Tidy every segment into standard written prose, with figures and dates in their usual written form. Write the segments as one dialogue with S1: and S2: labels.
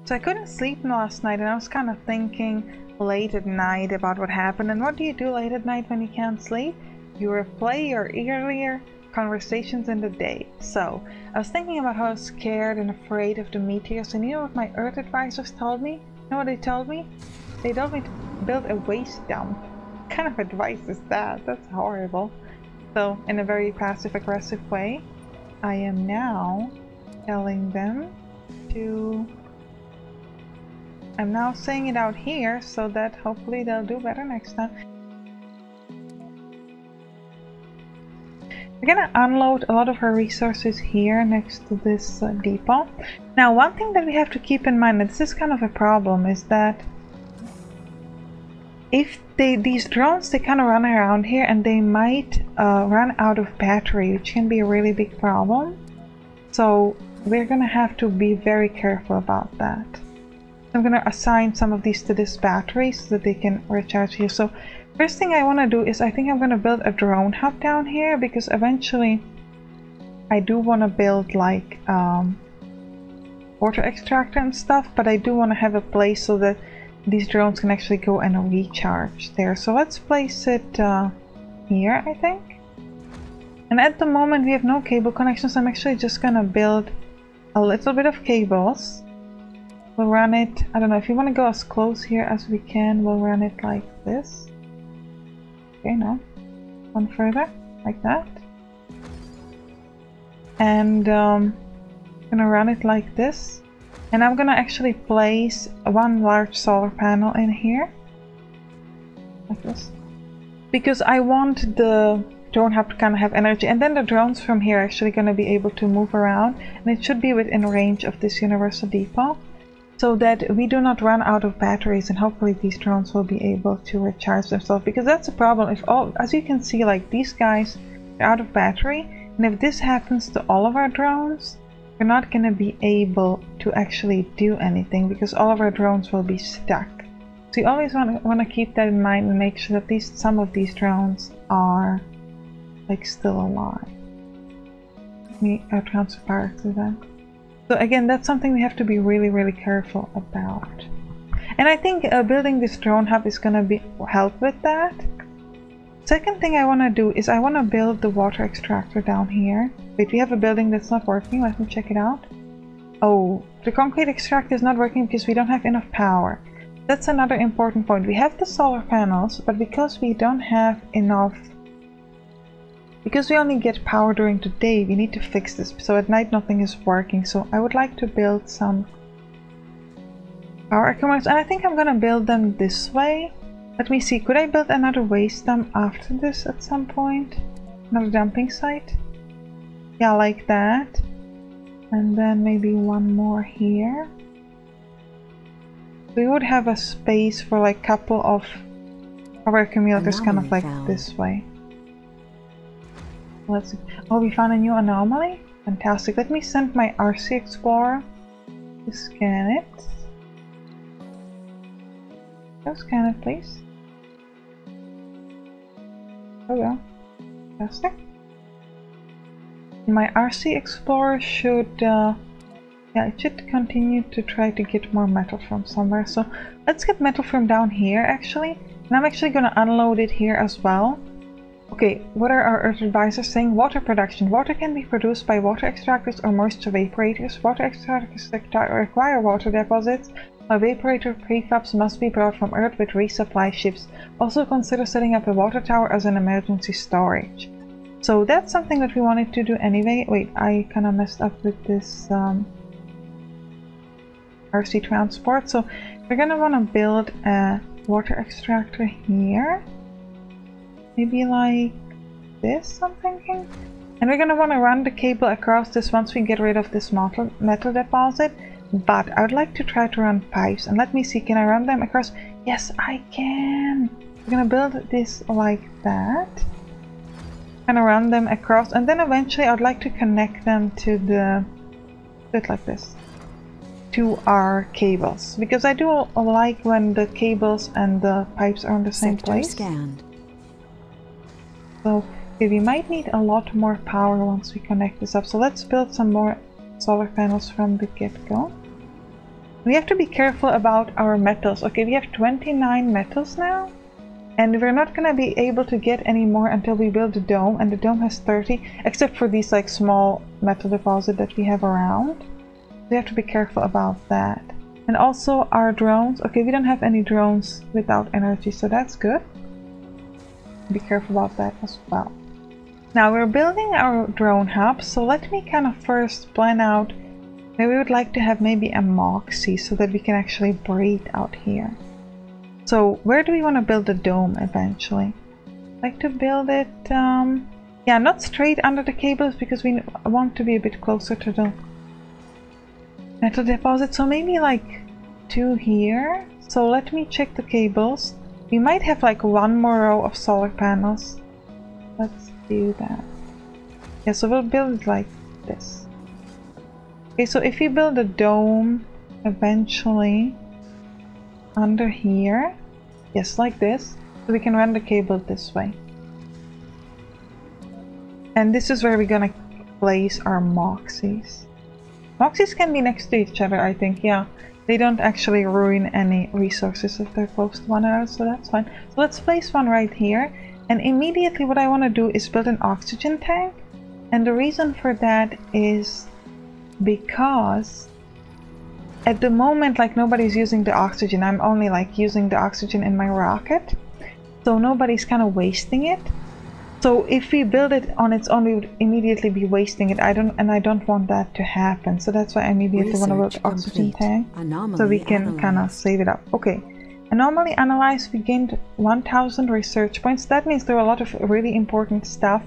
S1: So I couldn't sleep last night and I was kind of thinking late at night about what happened. And what do you do late at night when you can't sleep? You replay your earlier conversations in the day. So I was thinking about how I was scared and afraid of the meteors, and you know what my Earth advisors told me? You know what they told me? They told me to build a waste dump. What kind of advice is that? That's horrible. So in a very passive-aggressive way, I am now telling them to... I'm now saying it out here so that hopefully they'll do better next time. We're gonna unload a lot of our resources here next to this depot. Now, one thing that we have to keep in mind, and this is kind of a problem, is that if these drones, they kind of run around here and they might run out of battery, which can be a really big problem. So we're gonna have to be very careful about that. I'm gonna assign some of these to this battery so that they can recharge here. So first thing I want to do is I think I'm gonna build a drone hub down here, because eventually I do want to build like water extractor and stuff, but I do want to have a place so that these drones can actually go and recharge there. So let's place it here, I think. And at the moment we have no cable connections. I'm actually just gonna build a little bit of cables. We'll run it, I don't know, if you want to go as close here as we can, we'll run it like this. Okay, no. One further, like that. And I'm gonna run it like this. And I'm gonna actually place one large solar panel in here. Like this. Because I want the drone hub to kind of have energy. And then the drones from here are actually gonna be able to move around. And it should be within range of this universal depot, so that we do not run out of batteries, and hopefully these drones will be able to recharge themselves, because that's a problem. If all, as you can see, like these guys are out of battery, and if this happens to all of our drones, we're not going to be able to actually do anything, because all of our drones will be stuck. So you always want to keep that in mind and make sure that at least some of these drones are like still alive. Let me transfer power to them. So again, that's something we have to be really careful about. And I think building this drone hub is going to help with that. Second thing I want to do is I want to build the water extractor down here. Wait, we have a building that's not working. Let me check it out. Oh, the concrete extractor is not working because we don't have enough power. That's another important point. We have the solar panels, but because we don't have enough, because we only get power during the day, we need to fix this. So at night nothing is working. So I would like to build some power accumulators, and I think I'm gonna build them this way. Let me see, could I build another waste dump after this at some point? Another dumping site? Yeah, like that. And then maybe one more here. We would have a space for like a couple of our accumulators kind of like this way. Let's see. Oh, we found a new anomaly? Fantastic. Let me send my RC Explorer to scan it. Go scan it, please. Oh yeah. Fantastic. My RC Explorer should yeah, it should continue to try to get more metal from somewhere. So let's get metal from down here actually. And I'm actually gonna unload it here as well. Okay, what are our Earth advisors saying? Water production. Water can be produced by water extractors or moisture evaporators. Water extractors require water deposits. Evaporator prefabs must be brought from Earth with resupply ships. Also consider setting up a water tower as an emergency storage. So that's something that we wanted to do anyway. Wait, I kind of messed up with this RC transport. So we're gonna want to build a water extractor here. Maybe like this, I'm thinking. And we're gonna want to run the cable across this once we get rid of this metal deposit. But I would like to try to run pipes. And let me see, can I run them across? Yes, I can! We're gonna build this like that. Gonna run them across, and then eventually I'd like to connect them to the... bit like this. To our cables. Because I do like when the cables and the pipes are in the same place.
S2: Scanned.
S1: So okay, we might need a lot more power once we connect this up. So let's build some more solar panels from the get-go. We have to be careful about our metals. Okay, we have 29 metals now. And we're not gonna be able to get any more until we build the dome, and the dome has 30, except for these like small metal deposit that we have around. We have to be careful about that. And also our drones. Okay, we don't have any drones without energy, so that's good. Be careful about that as well. Now we're building our drone hub, so let me kind of first plan out where we would like to have maybe a moxie so that we can actually breed out here. So where do we want to build the dome eventually? I'd like to build it, yeah, not straight under the cables because we want to be a bit closer to the metal deposit. So maybe like 2 here. So let me check the cables. We might have like 1 more row of solar panels. Let's do that. Yeah, so we'll build it like this. Okay, so if we build a dome eventually under here, yes, like this, so we can run the cable this way. And this is where we're gonna place our moxies. Moxies can be next to each other, I think, yeah. They don't actually ruin any resources if they're close to one another, so that's fine. So let's place one right here, and immediately what I want to do is build an oxygen tank. And the reason for that is because at the moment, like, nobody's using the oxygen. I'm only like using the oxygen in my rocket, so nobody's kind of wasting it. So if we build it on its own, we would immediately be wasting it. I don't want that to happen. So that's why I immediately want to build an oxygen tank, so we can kind of save it up. Okay, anomaly analyzed. We gained 1000 research points. That means there are a lot of really important stuff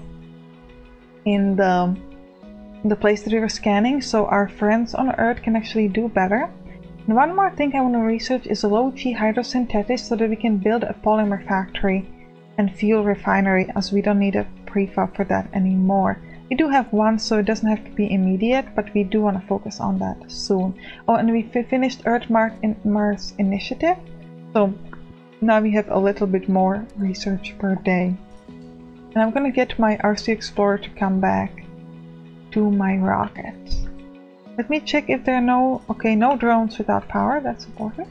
S1: in the place that we were scanning, so our friends on Earth can actually do better. And one more thing I want to research is a low-G hydrosynthesis, so that we can build a polymer factory and fuel refinery, as we don't need a prefab for that anymore. We do have one, so it doesn't have to be immediate, but we do want to focus on that soon. Oh, and we finished Mars initiative, so now we have a little bit more research per day. And I'm gonna get my RC Explorer to come back to my rocket. Let me check if there are no drones without power. That's important.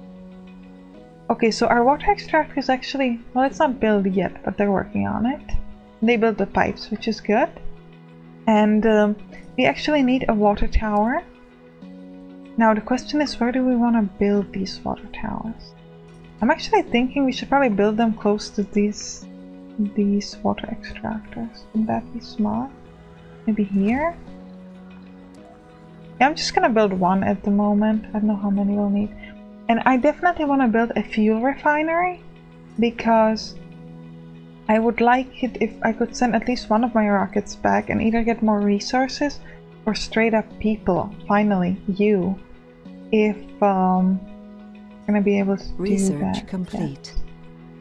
S1: Okay, so our water extractor is actually, well, it's not built yet, but they're working on it. They built the pipes, which is good. And we actually need a water tower. Now the question is, where do we want to build these water towers? I'm actually thinking we should probably build them close to these water extractors. Wouldn't that be smart? Maybe here? Yeah, I'm just gonna build one at the moment. I don't know how many we'll need. And I definitely want to build a fuel refinery, because I would like it if I could send at least one of my rockets back and either get more resources or straight up people, finally, you, if I'm gonna be able to do that.
S2: Research complete.
S1: Yeah.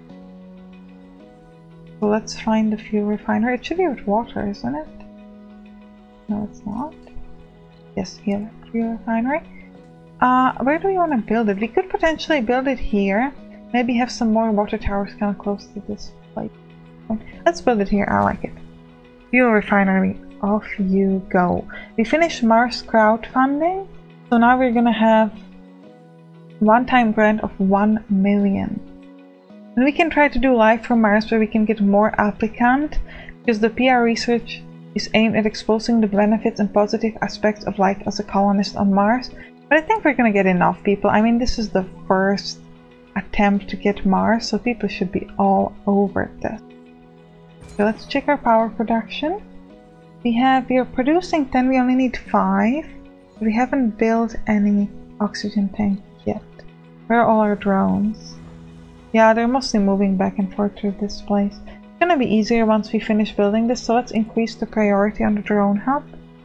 S1: So let's find the fuel refinery. It should be with water, isn't it? No, it's not. Yes, here, fuel refinery. Where do we want to build it? We could potentially build it here. Maybe have some more water towers kind of close to this place. Let's build it here. I like it. Fuel refinery. Off you go. We finished Mars crowdfunding, so now we're gonna have one-time grant of 1 million. And we can try to do live from Mars, where we can get more applicants, because the PR research is aimed at exposing the benefits and positive aspects of life as a colonist on Mars. But I think we're gonna get enough people. I mean, this is the first attempt to get Mars, so people should be all over this. So let's check our power production. We are producing 10, we only need 5. We haven't built any oxygen tank yet. Where are all our drones? Yeah, they're mostly moving back and forth through this place. It's gonna be easier once we finish building this, so let's increase the priority on the drone hub.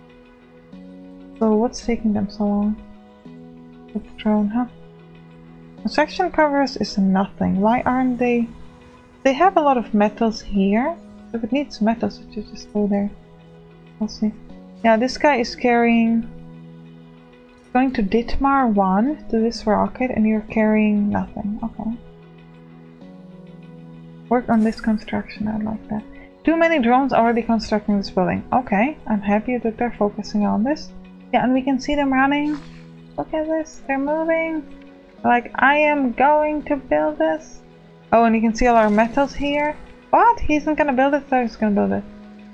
S1: So what's taking them so long? With the drone hub? Construction progress is nothing. Why aren't they? They have a lot of metals here. So if it needs metals, it should just go there. We'll see. Yeah, this guy is going to Ditmar 1 to this rocket, and you're carrying nothing. Okay. Work on this construction, I like that. Too many drones already constructing this building. Okay, I'm happy that they're focusing on this. Yeah, and we can see them running. Look at this. They're moving. Like, I am going to build this. Oh, and you can see all our metals here. What? He's not gonna build it? So he's gonna build it.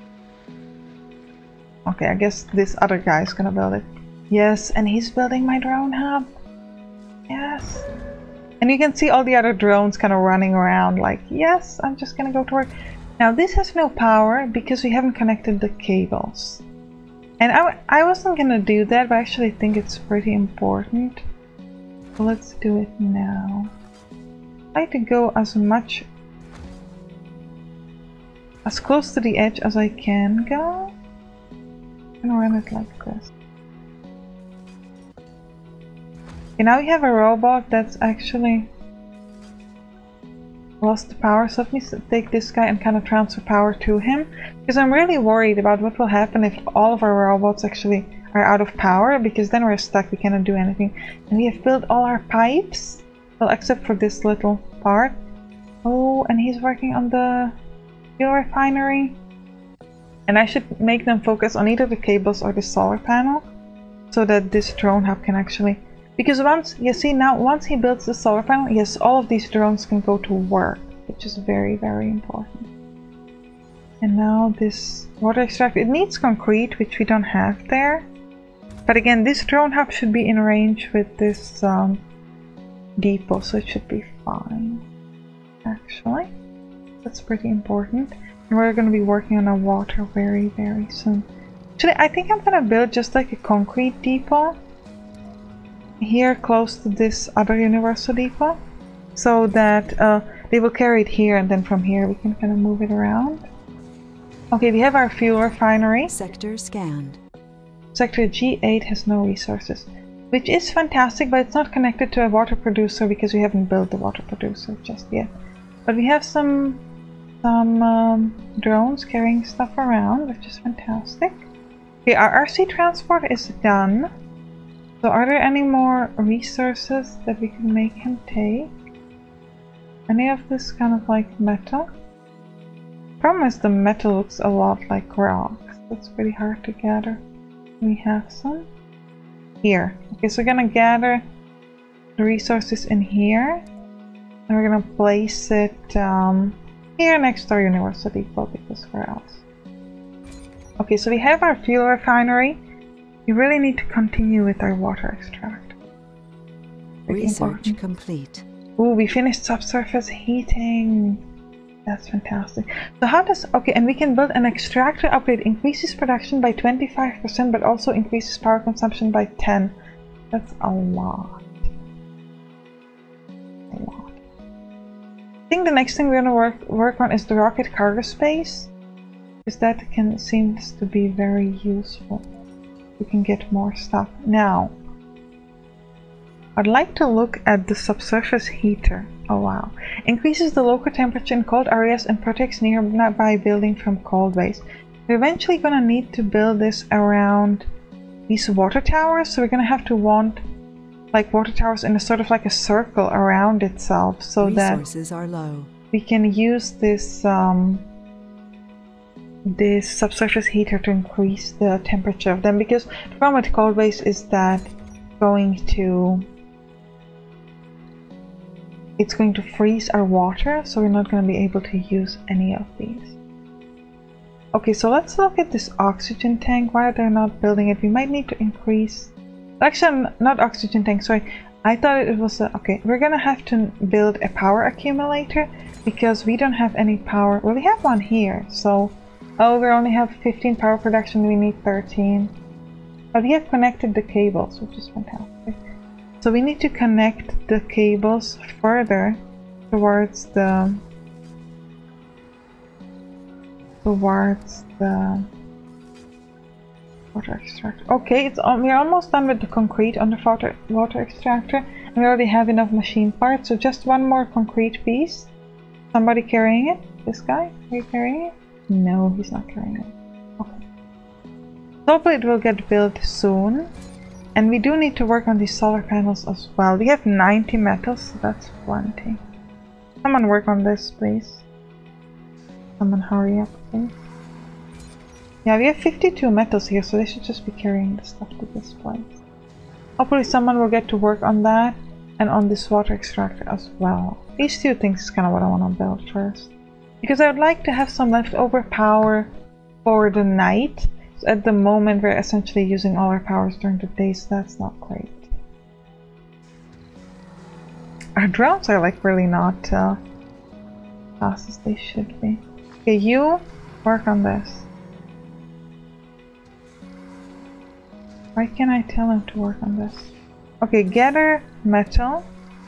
S1: Okay, I guess this other guy is gonna build it. Yes, and he's building my drone hub. Yes. And you can see all the other drones kind of running around like, yes, I'm just gonna go to work. Now this has no power because we haven't connected the cables. And I wasn't gonna do that, but I actually think it's pretty important. So let's do it now. I like to go as close to the edge as I can go. I'm gonna run it like this. Okay, now we have a robot that's actually lost the power, so let me take this guy and kind of transfer power to him, because I'm really worried about what will happen if all of our robots actually are out of power, because then we're stuck, we cannot do anything. And we have built all our pipes, well, except for this little part. Oh, and he's working on the fuel refinery. And I should make them focus on either the cables or the solar panel, so that this drone hub can actually... Because once, you see now, once he builds the solar panel, yes, all of these drones can go to work, which is very, very important. And now this water extractor, it needs concrete, which we don't have there. But again, this drone hub should be in range with this depot, so it should be fine. Actually, that's pretty important. And we're going to be working on our water very, very soon. Actually, I think I'm going to build just like a concrete depot here close to this other universal depot, so that they will carry it here, and then from here we can kind of move it around. Okay, we have our fuel refinery.
S2: Sector scanned.
S1: Sector G8 has no resources, which is fantastic, but it's not connected to a water producer because we haven't built the water producer just yet. But we have some drones carrying stuff around, which is fantastic. Okay, our RC transport is done. So are there any more resources that we can make him take? Any of this kind of like metal? Problem is the metal looks a lot like rocks. That's pretty hard to gather. We have some here. Okay, so we're gonna gather the resources in here, and we're gonna place it here next to our universal depot, because where else? Okay, so we have our fuel refinery. We really need to continue with our water extract.
S2: Research complete.
S1: Ooh, we finished subsurface heating. That's fantastic. So how does... Okay, and we can build an extractor upgrade. Increases production by 25%, but also increases power consumption by 10. That's a lot. A lot. I think the next thing we're going to work on is the rocket cargo space, because that seems to be very useful. We can get more stuff. Now, I'd like to look at the subsurface heater. Oh wow. Increases the local temperature in cold areas and protects nearby building from cold waves. We're eventually gonna need to build this around these water towers, so we're gonna have to want like water towers in a sort of like a circle around itself, so
S2: resources are low.
S1: We can use this this subsurface heater to increase the temperature of them, because the problem with cold waves is that it's going to freeze our water, so we're not going to be able to use any of these. Okay, so let's look at this oxygen tank. Why they're not building it? We might need to increase... Actually, not oxygen tank, sorry. I thought it was a... Okay, we're gonna have to build a power accumulator, because we don't have any power. Well, we have one here, so... Oh, we only have 15 power production, we need 13. But we have connected the cables, which is fantastic. So we need to connect the cables further towards the water extractor. Okay, we're almost done with the concrete on the water extractor, and we already have enough machine parts, so just one more concrete piece. Somebody carrying it? This guy? Are you carrying it? No, he's not carrying it. Okay. Hopefully it will get built soon. And we do need to work on these solar panels as well. We have 90 metals, so that's plenty. Someone work on this, please. Someone hurry up, please. Yeah, we have 52 metals here, so they should just be carrying the stuff to this place. Hopefully someone will get to work on that and on this water extractor as well. These two things is kind of what I want to build first. Because I would like to have some leftover power for the night. So at the moment we're essentially using all our powers during the day, so that's not great. Our drones are like really not fast as they should be. Okay, you work on this. Why can't I tell him to work on this? Okay, gather metal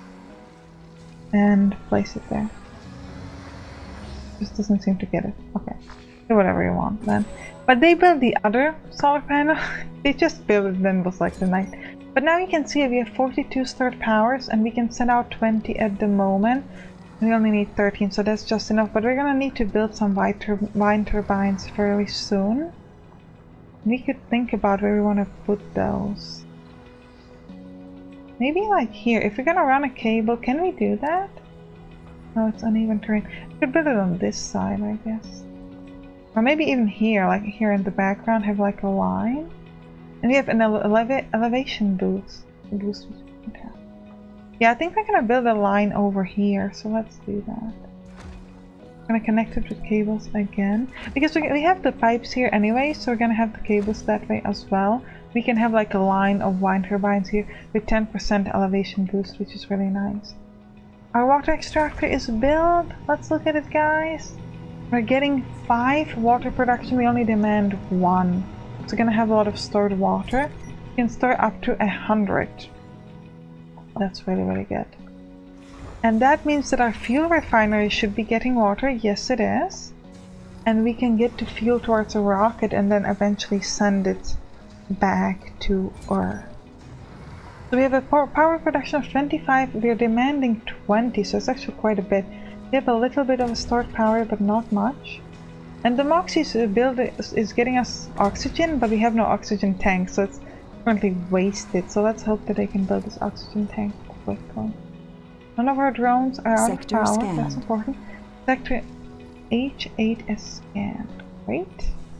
S1: and place it there. Just doesn't seem to get it. Okay, do whatever you want then. But they built the other solar panel. They just built it, then it was like the night. But now you can see we have 42 stored powers and we can send out 20 at the moment. We only need 13, so that's just enough. But we're gonna need to build some wind turbines fairly soon. We could think about where we want to put those. Maybe like here. If we're gonna run a cable, can we do that? No, it's uneven terrain. We could build it on this side, I guess. Or maybe even here, like here in the background, have like a line. And we have an elevation boost. Yeah, I think we're gonna build a line over here, so let's do that. I'm gonna connect it with cables again. Because we have the pipes here anyway, so we're gonna have the cables that way as well. We can have like a line of wind turbines here with 10% elevation boost, which is really nice. Our water extractor is built. Let's look at it, guys. We're getting 5 water production. We only demand 1. So we're gonna have a lot of stored water. We can store up to 100. That's really, really good. And that means that our fuel refinery should be getting water. Yes, it is. And we can get to fuel towards a rocket and then eventually send it back to Earth. So we have a power production of 25. We are demanding 20, so it's actually quite a bit. We have a little bit of stored power, but not much. And the Moxie's build is getting us oxygen, but we have no oxygen tank, so it's currently wasted. So let's hope that they can build this oxygen tank quickly. None of our drones are out of power. Scan. That's important. Sector H8 is scanned. Great.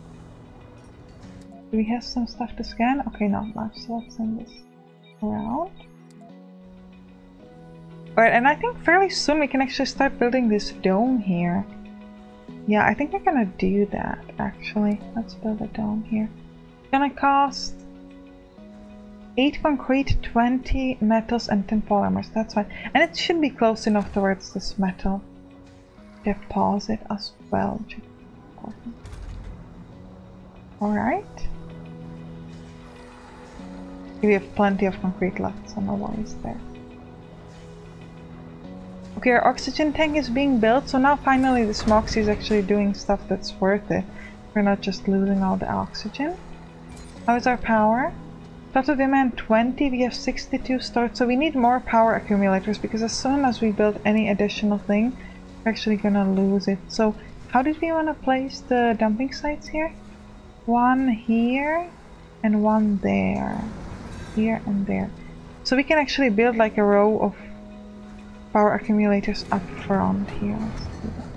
S1: Do we have some stuff to scan? Okay, not much. So let's send this around. Alright, and I think fairly soon we can actually start building this dome here. Yeah, I think we're gonna do that actually. Let's build a dome here. It's gonna cost 8 concrete, 20 metals, and 10 polymers. That's fine. And it should be close enough towards this metal deposit as well. Alright. We have plenty of concrete left, so no worries there. Okay, our oxygen tank is being built, so now finally this Moxie is actually doing stuff that's worth it. We're not just losing all the oxygen. How is our power? Total demand 20, we have 62 stored, so we need more power accumulators because as soon as we build any additional thing, we're actually gonna lose it. So how did we want to place the dumping sites here? One here and one there. Here and there. So we can actually build like a row of power accumulators up front here. Let's do that.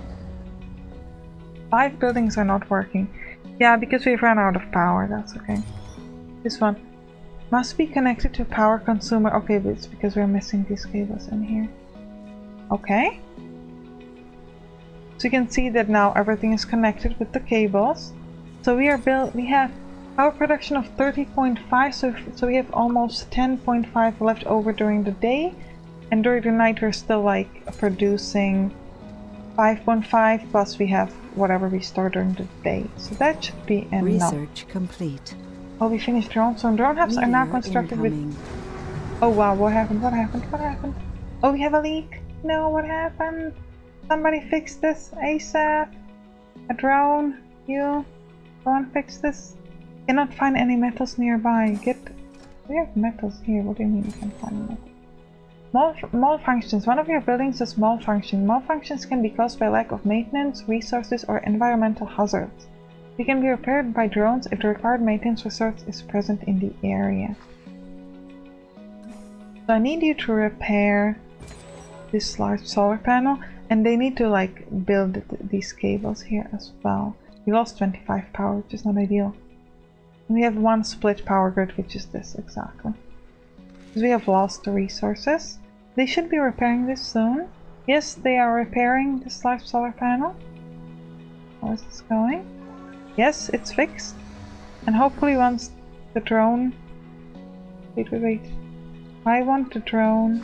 S1: 5 buildings are not working. Yeah, because we've run out of power, that's okay. This one must be connected to a power consumer. Okay, but it's because we're missing these cables in here. Okay. So you can see that now everything is connected with the cables. So we have power production of 30.5, so we have almost 10.5 left over during the day. And during the night we're still like producing 5.5 plus we have whatever we store during the day. So that should be enough.
S2: Research complete.
S1: Oh, we finished drones. So drone hubs are now constructed with... Oh wow, what happened? What happened? What happened? Oh, we have a leak. No, what happened? Somebody fix this ASAP. A drone. You. Go and fix this. Cannot find any metals nearby. We have metals here. What do you mean you can find metals? Malfunctions. One of your buildings is malfunction. Malfunctions can be caused by lack of maintenance, resources, or environmental hazards. They can be repaired by drones if the required maintenance resource is present in the area. So I need you to repair this large solar panel, and they need to like build these cables here as well. We lost 25 power, which is not ideal. And we have one split power grid, which is this exactly. because we have lost the resources. They should be repairing this soon. Yes, they are repairing this large solar panel. How is this going? Yes, it's fixed. And hopefully once the drone... Wait. I want the drone...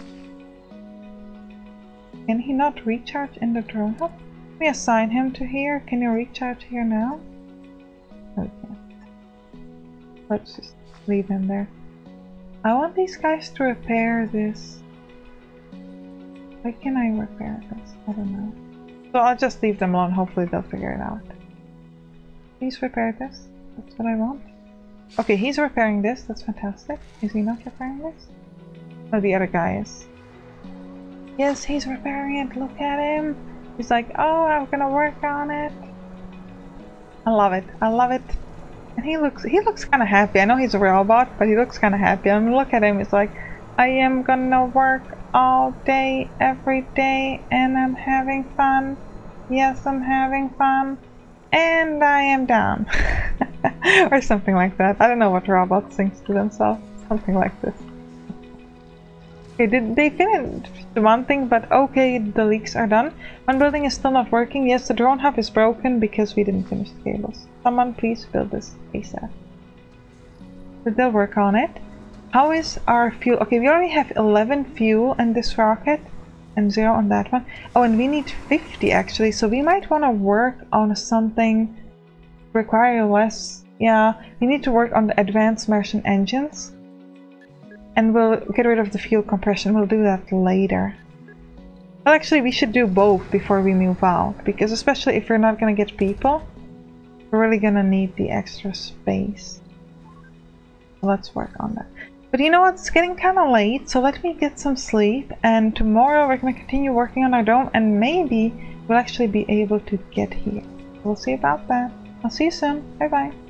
S1: Can he not recharge in the drone hub? Can we assign him to here? Can you recharge here now? Okay. Let's just leave him there. I want these guys to repair this. Why can I repair this? I don't know. So I'll just leave them alone. Hopefully they'll figure it out. Please repair this. That's what I want. Okay, he's repairing this. That's fantastic. Is he not repairing this? No, the other guy is. Yes, he's repairing it. Look at him. He's like, oh, I'm gonna work on it. I love it. I love it. And he looks kind of happy. I know he's a robot, but he looks kind of happy. I mean, look at him. He's like, I am gonna work all day, every day, and I'm having fun. Yes, I'm having fun. And I am done. Or something like that. I don't know what robots sings to themselves. Something like this. Okay, they finished one thing, but okay, the leaks are done. One building is still not working. Yes, the drone hub is broken because we didn't finish the cables. Someone please build this ASAP. But they'll work on it. How is our fuel? Okay, we already have 11 fuel in this rocket and 0 on that one. Oh, and we need 50 actually, so we might want to work on something require less. Yeah, we need to work on the advanced Martian engines. And we'll get rid of the fuel compression. We'll do that later. Well, actually, we should do both before we move out. Because especially if we're not going to get people, we're really going to need the extra space. So let's work on that. But you know what? It's getting kind of late. So let me get some sleep. And tomorrow we're going to continue working on our dome. And maybe we'll actually be able to get here. We'll see about that. I'll see you soon. Bye bye.